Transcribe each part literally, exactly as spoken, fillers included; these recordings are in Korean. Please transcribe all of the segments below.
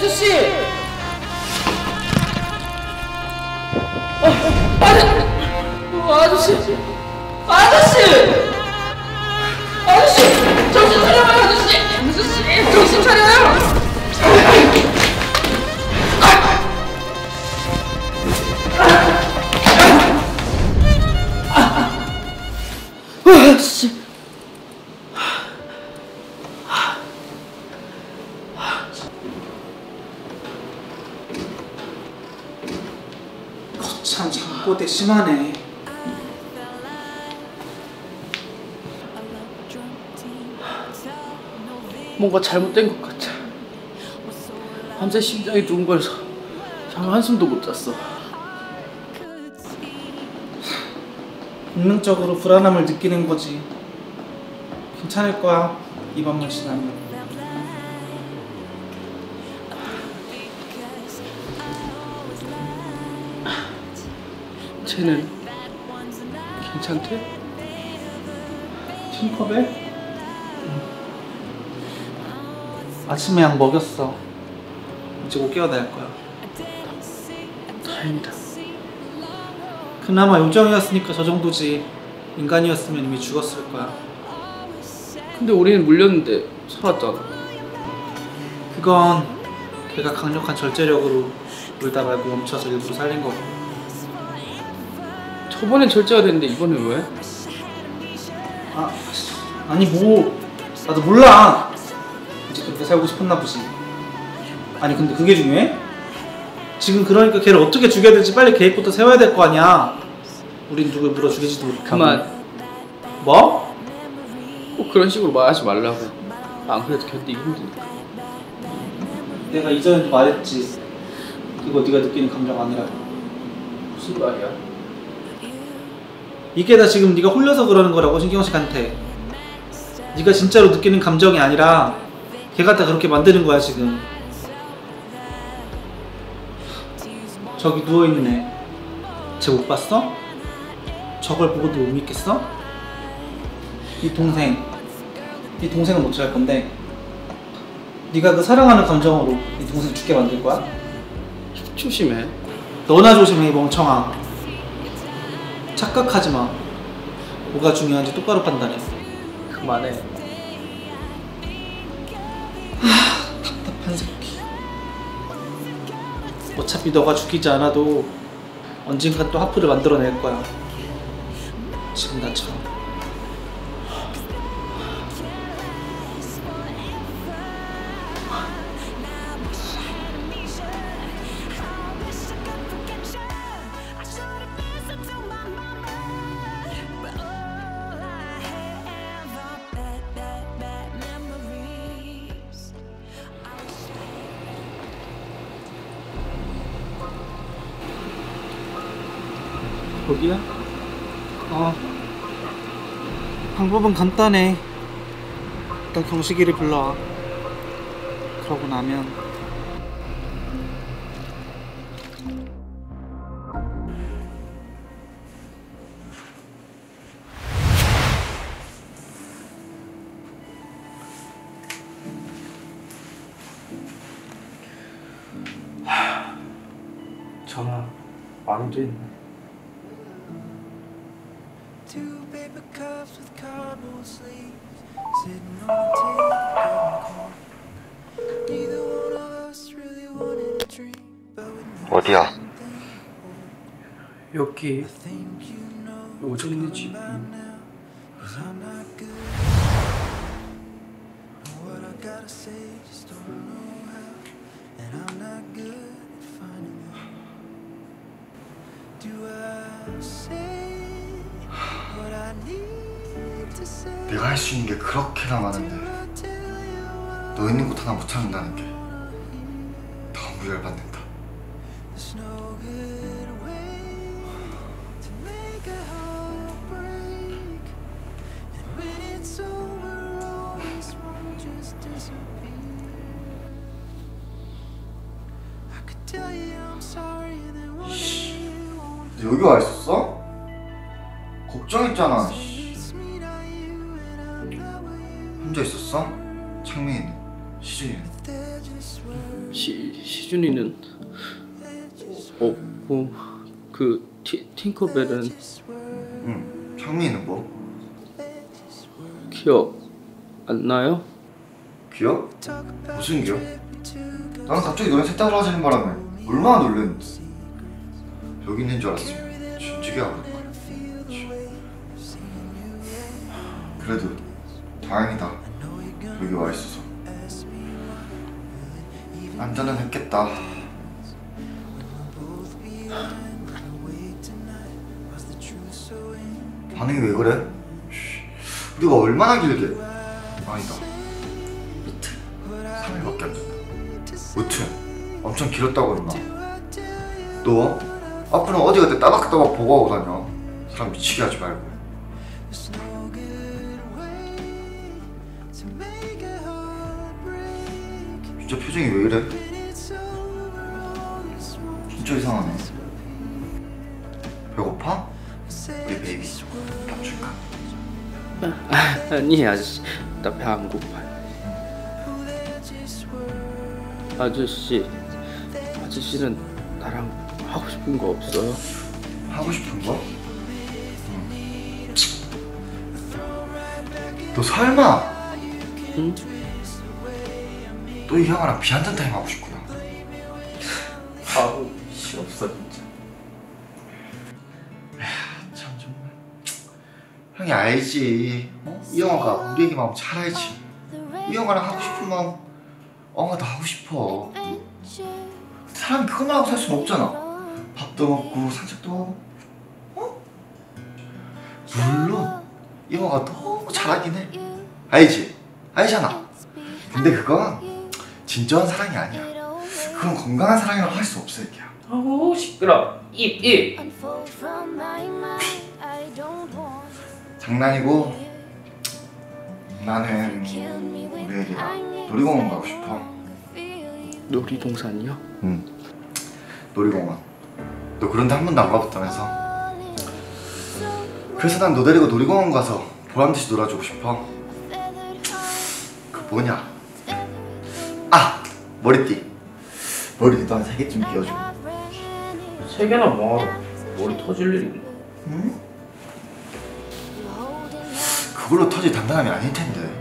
아저씨! 어, 아저, 어, 아저씨! 아저씨! 아저씨! 정신 차려요, 아저씨! 아저씨! 정신 차려요! 아저씨! 참 장꼬대 심하네. 뭔가 잘못된 것 같아. 밤새 심장이 두근거려서 잠 한숨도 못 잤어. 본능적으로 불안함을 느끼는 거지. 괜찮을 거야. 이 밤만 지나면. 쟤는 괜찮대? 팅커벨? 응. 아침에 약 먹였어. 이제 곧 깨어날 거야. 다행이다. 그나마 요정이었으니까 저 정도지. 인간이었으면 이미 죽었을 거야. 근데 우리는 물렸는데 살았잖아. 그건 걔가 강력한 절제력으로 울다 말고 멈춰서 일부러 살린 거고. 저번엔 절제가 됐는데 이번엔 왜? 아, 아니 뭐 나도 몰라. 이제 그렇게 살고 싶었나 보지. 아니 근데 그게 중요해? 지금 그러니까 걔를 어떻게 죽여야 될지 빨리 계획부터 세워야 될 거 아니야. 우린 누굴 물어 죽이지도 못하고. 그만. 뭐? 꼭 그런 식으로 말하지 말라고. 안 그래도 견디기 힘드니까. 내가 이전에도 말했지. 그거 네가 느끼는 감정 아니라고. 무슨 말이야? 이게 다 지금 네가 홀려서 그러는 거라고. 신경식한테 네가 진짜로 느끼는 감정이 아니라 걔가 다 그렇게 만드는 거야 지금. 저기 누워있는 애 쟤 못 봤어? 저걸 보고도 못 믿겠어? 네 동생 네 동생은 어찌할 건데 네가 그 사랑하는 감정으로 네 동생 죽게 만들 거야? 조심해. 너나 조심해 이 멍청아. 착각하지 마. 뭐가 중요한지 똑바로 판단해. 그만해. 하, 답답한 새끼. 어차피 너가 죽이지 않아도 언젠간 또 하프를 만들어낼 거야. 지금 나처럼. 거기야? 어. 방법은 간단해. 일단 경식이를 불러와. 그러고 나면 하... 전화 안 됐네. Two paper cups with cardboard sleeves sitting on a table. Neither one of us really wanted a dream, but we 어디야? 여기 요정네 집. Cause I'm not good. What I gotta say, just don't know how. And I'm not good at finding out. Do I say what I need to say? 내가 할 수 있는 게 그렇게나 많은데 너 있는 곳 하나 못 찾는다는 게 너무 열받는다. There's no good way to make a heart break. And when it's over, all this won't just disappear. I could tell you I'm sorry, and then one day you won't. 너 여기 와 있었어? 걱정했잖아. 혼자 있었어? 창민이는? 시준이는? 시 시준이는 어, 어, 그 티, 팅커벨은 응. 창민이는 뭐? 기억 안 나요? 기억? 무슨 기억? 나는 갑자기 너네 셋 다 사라지는 바람에 얼마나 놀랬는지. 여기 있는 줄 알았으면 진지게 하고 그럴 거야. 그래도 다행이다. 여기 와 있어서. 안전은 했겠다. 반응이 왜 그래? 우리가 얼마나 길게? 아니다. 이틀? 삼 일밖에 안 됐다. 무튼 엄청 길었다고 했나? 너 앞으로는 어디 갔다 따박따박 보고 하고 다녀. 사람 미치게 하지 말고. 진짜 표정이 왜 이래? 진짜 이상하네. 배고파? 우리 베이비 밥 줄까? 아, 아니 아저씨, 나 배 안 고파요. 아저씨, 아저씨는 나랑 하고 싶은 거 없어요? 하고 싶은 거? 응. 너 설마 응? 또 이 형아랑 비 한 잔 타임 하고 싶구나. 아우 싫었어 진짜. 참 정말 형이 알지. 어? 이 영화가 우리에게 마음 잘 알지. 이 영화랑 하고 싶은 마음 엉아 다 하고 싶어. 사람이 그것만 하고 살 수는 없잖아. 밥도 먹고 산책도 하고. 어? 물론 이 영화가 너무 잘하긴 해. 알지? 알잖아. 근데 그건 진정한 사랑이 아니야. 그건 건강한 사랑이라고 할 수 없어 이게야. 아우 시끄러. 입 입. 장난이고 나는 우리 애기랑 놀이공원 가고 싶어. 놀이동산이요? 응. 놀이공원. 너 그런 데 한 번도 안 가봤다면서? 그래서 난 너 데리고 놀이공원 가서 보란듯이 놀아주고 싶어. 그 뭐냐? 아! 머리띠. 머리띠도 한 세 개쯤 끼워줘. 세 개나 뭐하러? 머리 터질 일인데. 응? 그걸로 터질 단단함이 아닐 텐데.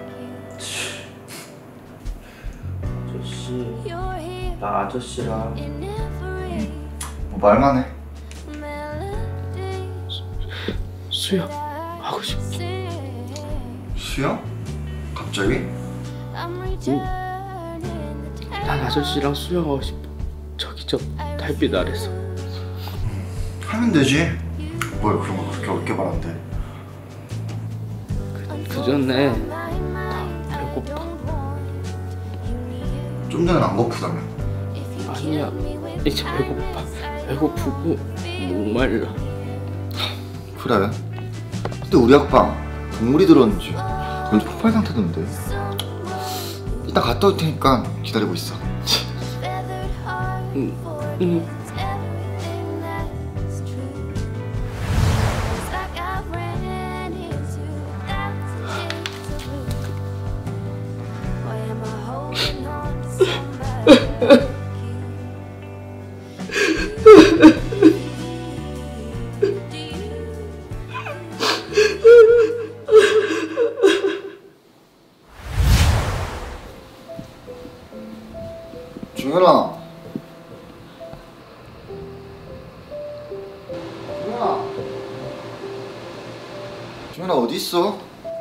아저씨, 나 아저씨랑 뭐 말만 해. 수영 하고 싶어. 수영? 갑자기? 난 아저씨랑 수영하고 싶어. 저기 저 달빛 아래서. 하면 되지. 뭘 그런 거 그렇게 어렵게 말한대. 그, 그 전에 나 배고파. 좀 전엔 안 고프다며. 아니야, 이제 배고파. 배고프고 목말라. 그래. 근데 우리 학방 동물이 들었는지 완전 폭발 상태던데. 이따 갔다 올 테니까 기다리고 있어. 응, 응. 중현아. 중현아. 중현아 어디 있어?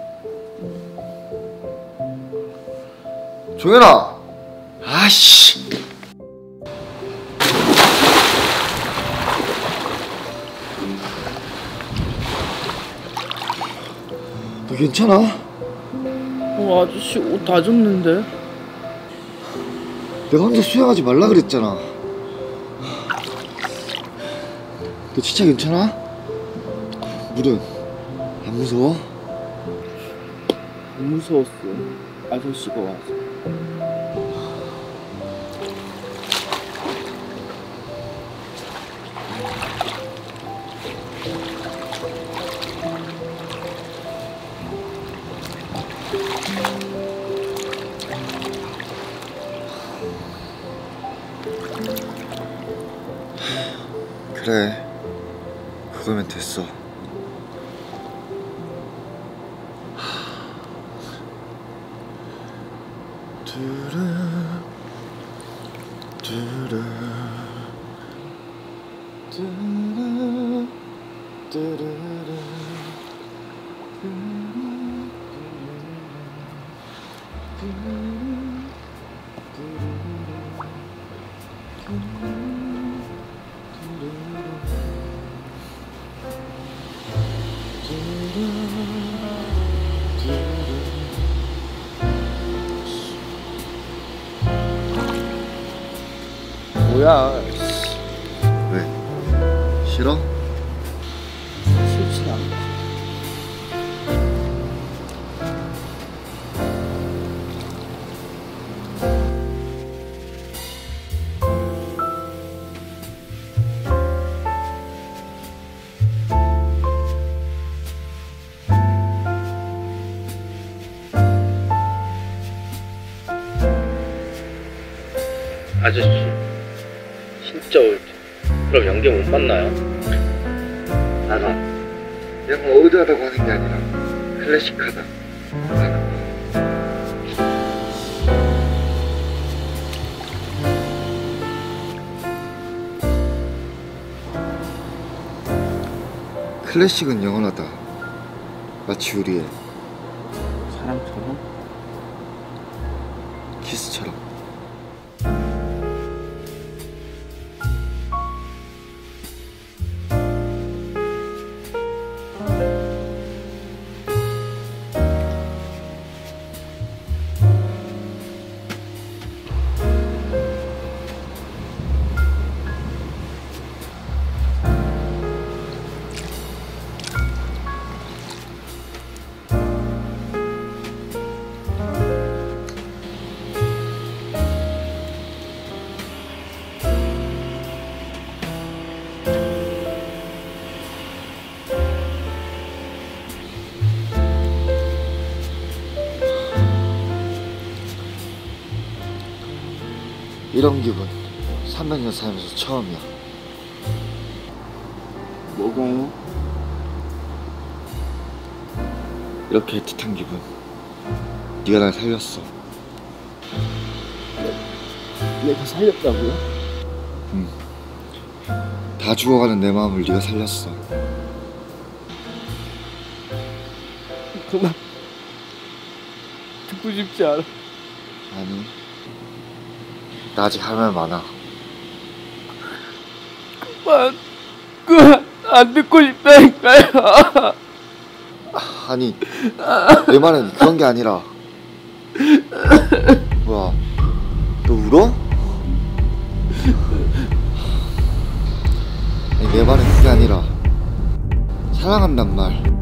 중현아. 아씨. 너 괜찮아? 어, 아저씨 옷 다 젖는데? 내가 혼자 수영하지 말라 그랬잖아. 너 진짜 괜찮아? 물은 안 무서워? 안 무서웠어. 아저씨가 와서. 그래, 그거면 됐어. 두라 두라 두라 두라라 뭐야? 왜? 싫어? 싫지 않아. 아저씨 진짜 올드. 그럼 연계 못 만나요? 나가. 그냥 올드하다고 하는 게 아니라 클래식하다. 나가. 클래식은 영원하다. 마치 우리의 사랑처럼? 키스처럼. 이런 기분 삼백 년 살면서 처음이야. 뭐고? 이렇게 애틋한 기분. 네가 날 살렸어. 내가 살렸다고요? 응. 다 죽어가는 내 마음을 네가 살렸어. 그만. 듣고 싶지 않아. 아니, 나 아직 할 말 많아. 그만. 그만. 안 듣고 싶다니까요. 아니, 내 말은 그런 게 아니라. 뭐야, 너 울어? 아니, 내 말은 그게 아니라 사랑한단 말.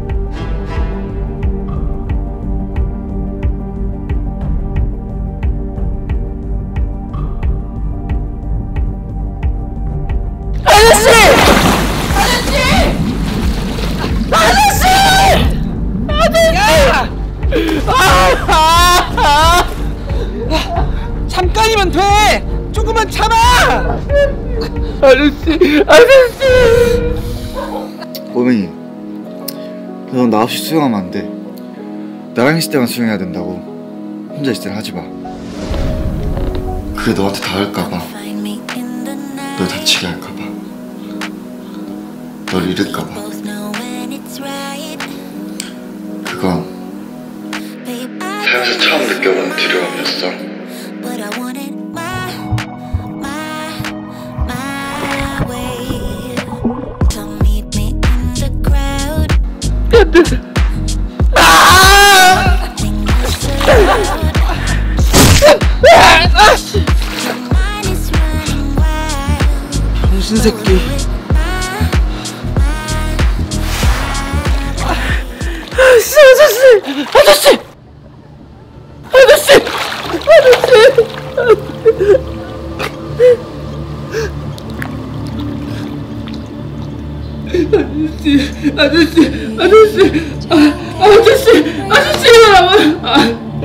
아저씨! 아저씨! 아저씨! 야! 아! 잠깐이면 돼! 조금만 참아! 아저씨! 아저씨! 꼬맹이, 넌 나 없이 수영하면 안 돼. 나랑 있을 때만 수영해야 된다고. 혼자 있을 땐 하지 마. 그게 너한테 닿을까봐, 널 다치게 할까봐, 널 잃을까봐. 그건 살면서 처음 느껴보는 두려움이었어. 병신 새끼. 아저씨! 아저씨! 아저씨! 아저씨! 아저씨! 아저씨! 아저씨! 아, 아저씨! 아저씨! 일어나봐! 아,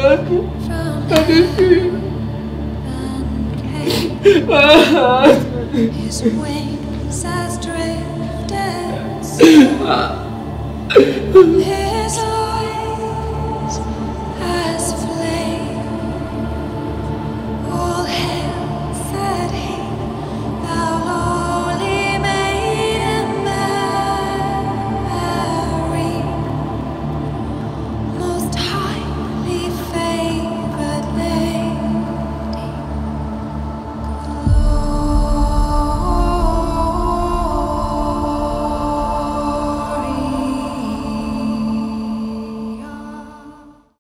아저씨! 아, His wings as Hey